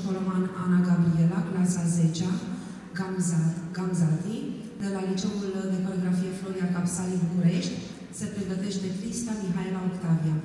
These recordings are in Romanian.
școloman Ana Gabriela, clasa 10-a, Gamzati, de la Liceul de Coreografie Floria Capsali București, se pregătește Crista Mihaela Octavia.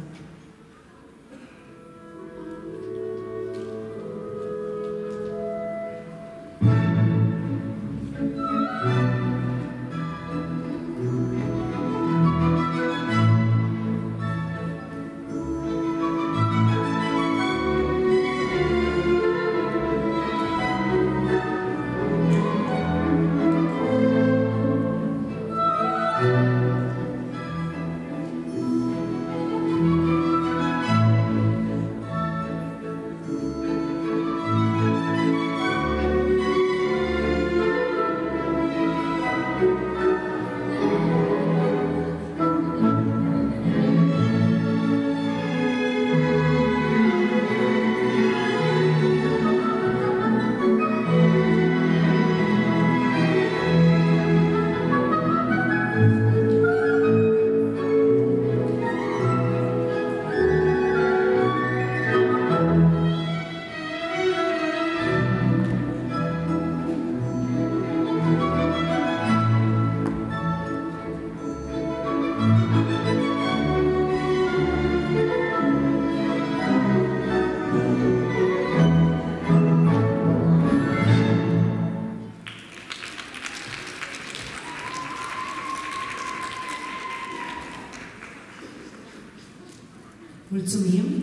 Mulțumim!